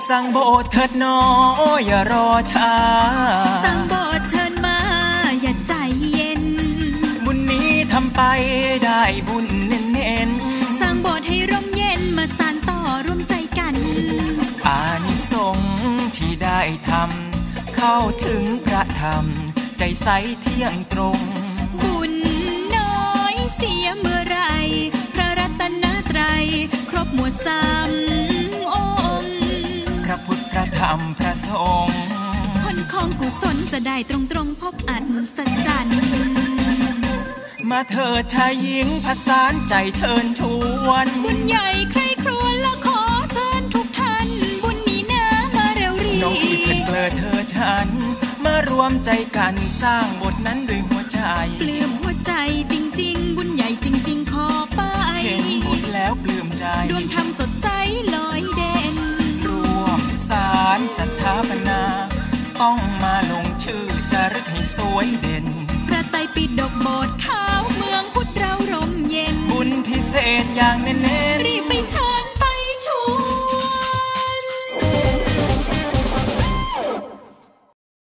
สั่งโบสถ์เถิดน้ออย่ารอช้าสั่งโบสถ์เชิญมาอย่าใจเย็นบุญนี้ทำไปได้บุญเน้นๆสั่งโบสถ์ให้ร่มเย็นมาสานต่อร่วมใจกันอานิสงส์ที่ได้ทำเข้าถึงพระธรรมใจใสเที่ยงตรงบุญน้อยเสียเมื่อไรพระรัตนตรัยครบหมวดสามองค์พระพุทธพระธรรมพระสงฆ์ผลของกุศลจะได้ตรงๆพบอัศจรรย์มาเถิดชายหญิงผสานใจเชิญชวนบุญใหญ่ใครครวญและขอเชิญทุกท่านบุญนี้นะมาเร็วรีน้องพี่เป็นเกลอเธอฉันมารวมใจกันสร้างบทนั้นด้วยหัวใจปลื้มหัวใจจริงๆบุญใหญ่จริงๆขอไปเห็นบทแล้วปลื้มใจดวงธรรมสดใสลอยเด่นร่วมสารสถาปนาต้องมาลงชื่อจารึกให้สวยเด่นพระไตรปิฎกโบสถ์ขาวเมืองพุทธเราร่มเย็นบุญพิเศษอย่างเน้